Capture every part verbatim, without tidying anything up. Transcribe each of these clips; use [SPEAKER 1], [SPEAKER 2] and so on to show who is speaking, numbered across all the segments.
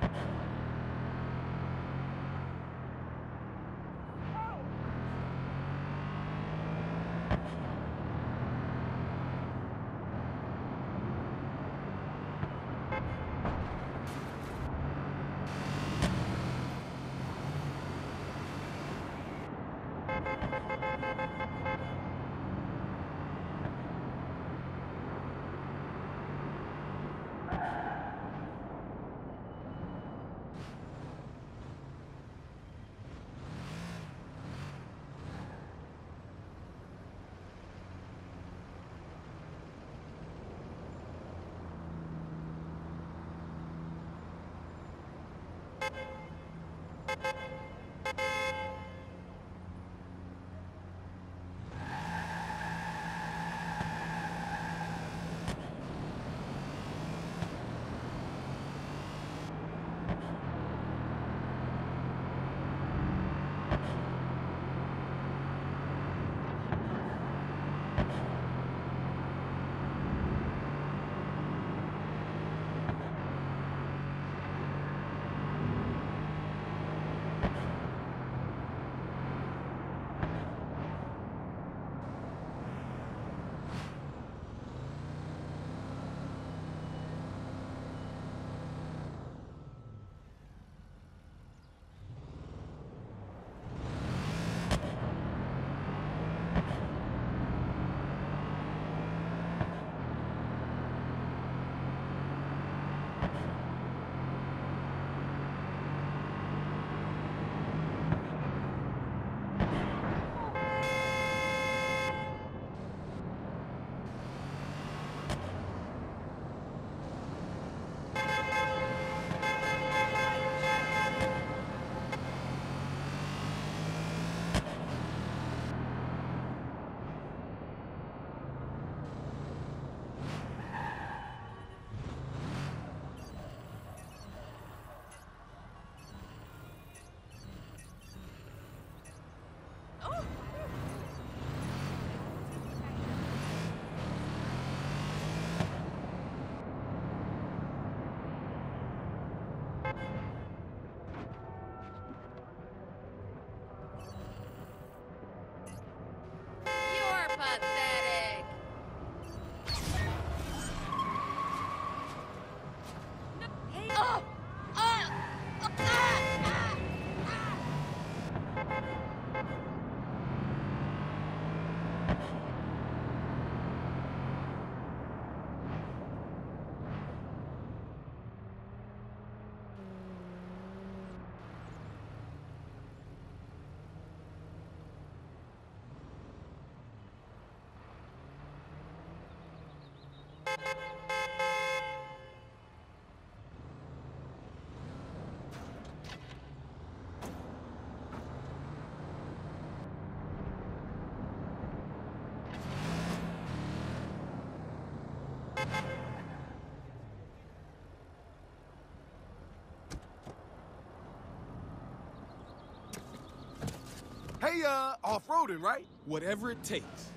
[SPEAKER 1] Hey, uh, off-roading, right?
[SPEAKER 2] Whatever it takes.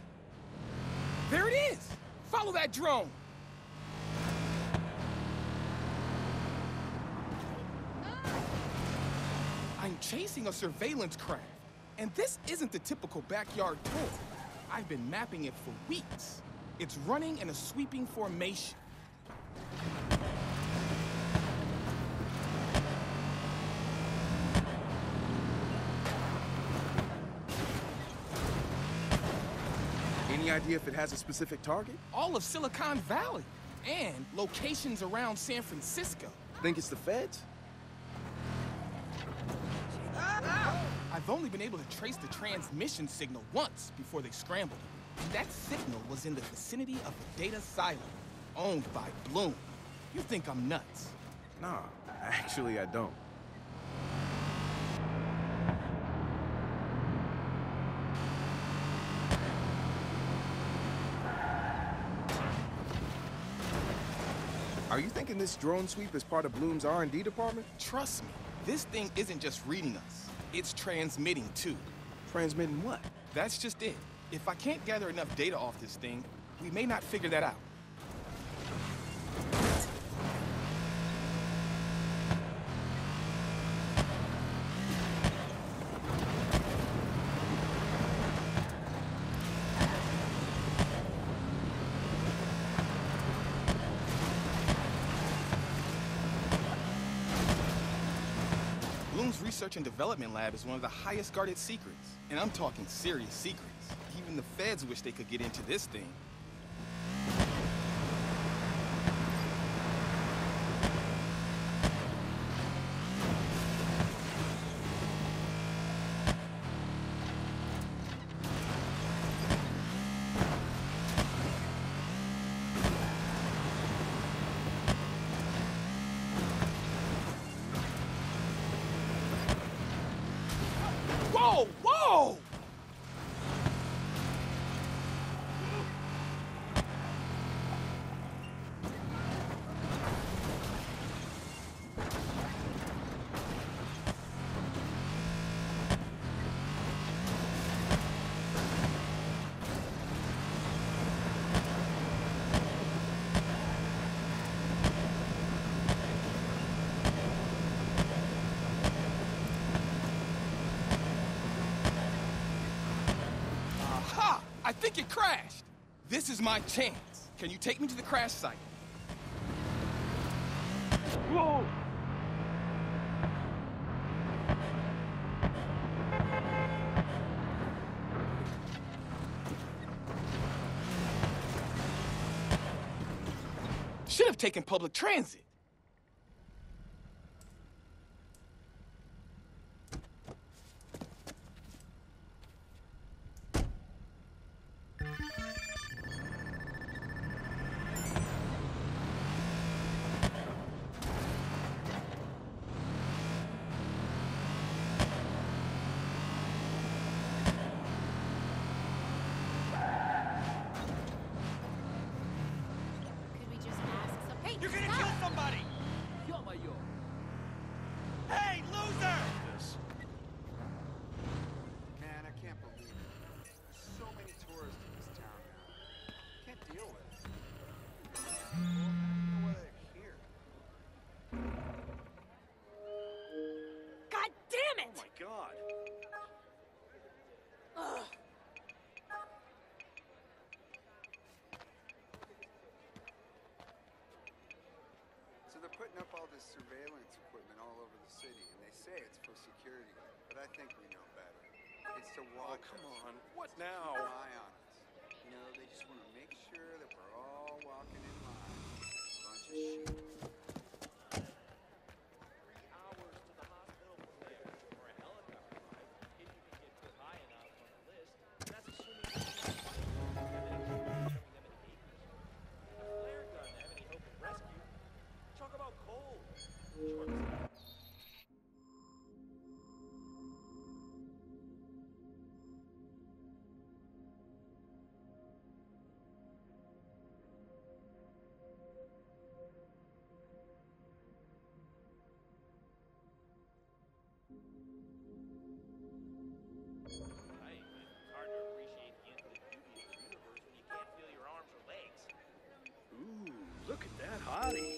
[SPEAKER 2] There it is! Follow that drone! I'm chasing a surveillance craft, and this isn't the typical backyard tour. I've been mapping it for weeks. It's running in a sweeping formation.
[SPEAKER 1] Any idea if it has a specific target?
[SPEAKER 2] All of Silicon Valley, and locations around San Francisco.
[SPEAKER 1] Think it's the feds?
[SPEAKER 2] I've only been able to trace the transmission signal once before they scrambled it. That signal was in the vicinity of a data silo, owned by Bloom. You think I'm nuts?
[SPEAKER 1] Nah, actually I don't. Are you thinking this drone sweep is part of Bloom's R and D department?
[SPEAKER 2] Trust me, this thing isn't just reading us. It's transmitting, too.
[SPEAKER 1] Transmitting what?
[SPEAKER 2] That's just it. If I can't gather enough data off this thing, we may not figure that out. research and development lab is one of the highest guarded secrets. And I'm talking serious secrets. Even the feds wish they could get into this thing. Whoa! Whoa! I think it crashed. This is my chance. Can you take me to the crash site? Whoa! Should have taken public transit.
[SPEAKER 3] You're gonna kill somebody! Hey, loser!
[SPEAKER 4] Man, I can't believe it. There's so many tourists in this town now. Can't deal with it. I don't know why they're here.
[SPEAKER 5] God damn it!
[SPEAKER 3] Oh my god.
[SPEAKER 5] Ugh.
[SPEAKER 4] So they're putting up all this surveillance equipment all over the city, and they say it's for security, but I think we know better. It's to
[SPEAKER 3] Oh,
[SPEAKER 4] watch
[SPEAKER 3] come
[SPEAKER 4] us.
[SPEAKER 3] on. What
[SPEAKER 4] Keep an
[SPEAKER 3] now?
[SPEAKER 4] eye on us. You know, they just want to make sure that we're all walking in line. Bunch of sheep.
[SPEAKER 6] Three hours to the hospital from there, or a helicopter ride, if you can get put high enough on the list. That's assuming you can fight them and then keep showing them an acres. If the flare gun have any hope of rescue, talk about cold. Sure. Hey, it's hard to appreciate the infinite beauty of the universe when you can't feel your arms or legs.
[SPEAKER 3] Ooh, look at that hottie.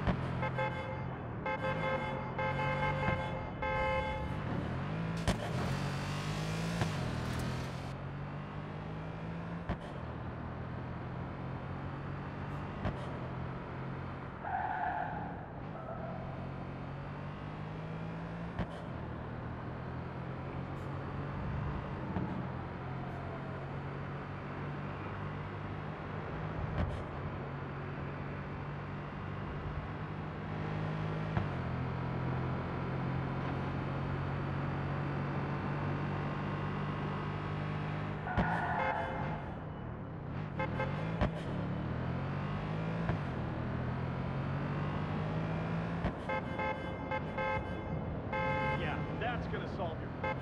[SPEAKER 3] Yeah, that's gonna solve your problem.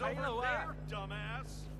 [SPEAKER 3] over there, dumbass.